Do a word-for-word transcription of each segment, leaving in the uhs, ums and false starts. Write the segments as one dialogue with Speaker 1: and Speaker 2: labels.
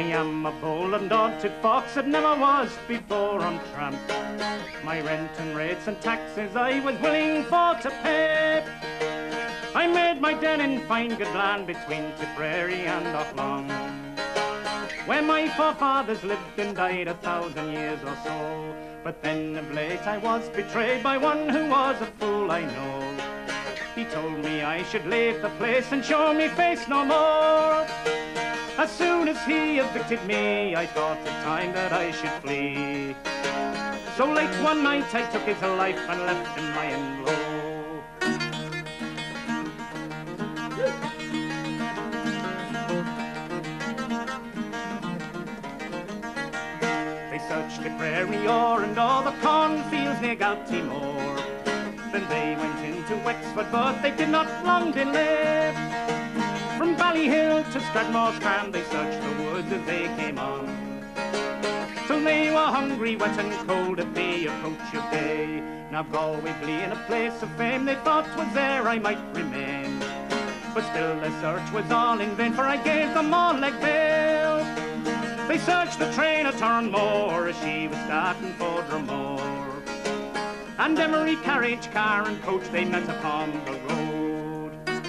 Speaker 1: am a bold and daunted fox that never was before on tramp. My rent and rates and taxes I was willing for to pay. I made my den in fine good land between Tipperary and Auchlong, where my forefathers lived and died a thousand years or so. But then of late I was betrayed by one who was a fool, I know. He told me I should leave the place and show me face no more. As soon as he evicted me, I thought it time that I should flee. So late one night I took his life and left him lying low. They searched the prairie o'er and all the cornfields near Galtymore. Then they went into Wexford, but they did not long delay. From Ballyhill to Stradmore's Farm they searched the woods as they came on, till they were hungry, wet and cold at the approach of day. Now Galway being a place of fame, they thought 'twas there I might remain. But still their search was all in vain, for I gave them all leg bail. They searched the train at Turnmore as she was starting for Dromore, and every carriage, car and coach they met upon the road.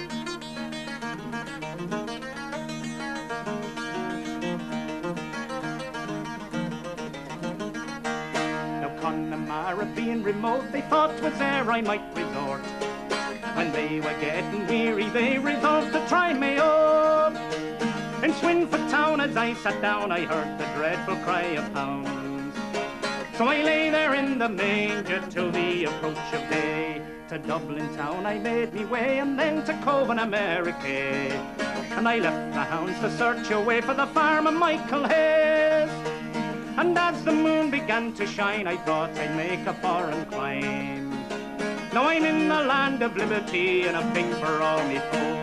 Speaker 1: Now Connemara being remote, they thought 'twas there I might resort. When they were getting weary, they resolved to try Mayo. In Swinford town as I sat down, I heard the dreadful cry of hounds. So I lay there in the manger till the approach of day. To Dublin town I made me way, and then to Coven, America. And I left the hounds to search away for the farm of Micheal Hayes. And as the moon began to shine, I thought I'd make a foreign climb. Now I'm in the land of liberty, and a pig for all me foes.